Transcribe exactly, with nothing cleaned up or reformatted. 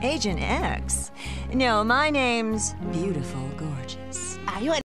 Agent X? No, my name's Beautiful Gorgeous. Are you a